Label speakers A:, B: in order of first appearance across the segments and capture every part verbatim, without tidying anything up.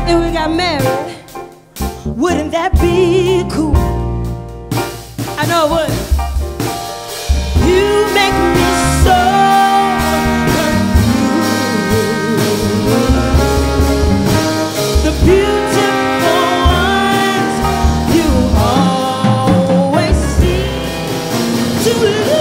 A: and we got married, wouldn't that be cool? I know it would. You make me so confused. The beautiful ones you always seem to lose.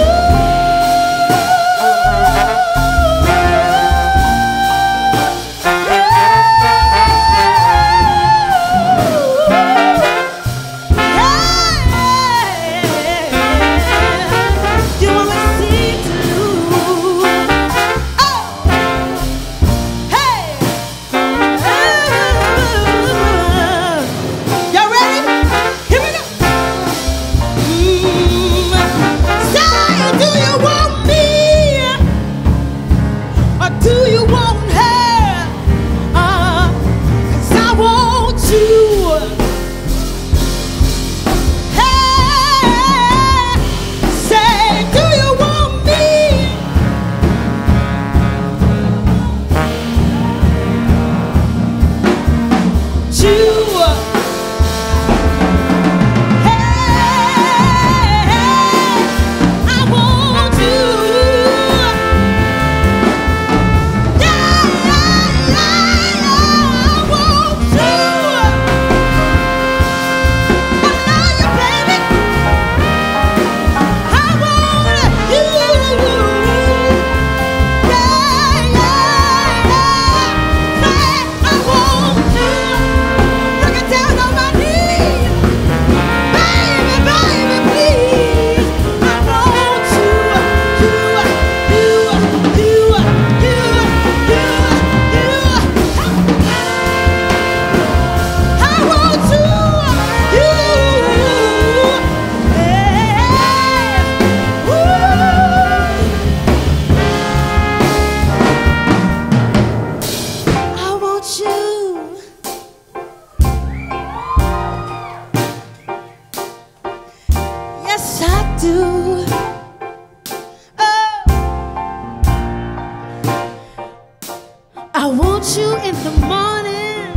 A: I want you in the morning.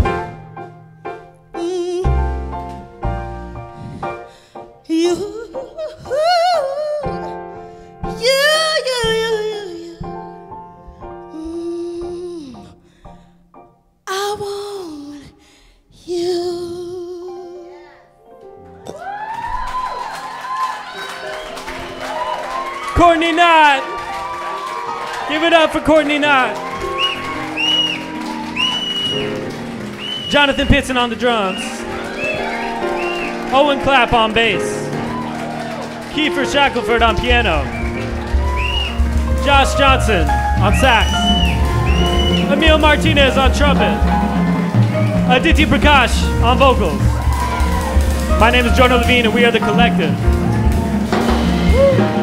A: Mm. You, you, you, you, you, you. Mm. I want you.
B: Courtney Knott. Give it up for Courtney Knott. Jonathan Pitson on the drums. Owen Clapp on bass. Kiefer Shackelford on piano. Josh Johnson on sax. Emil Martinez on trumpet. Aditi Prakash on vocals. My name is Jonah Levine and we are The Collective.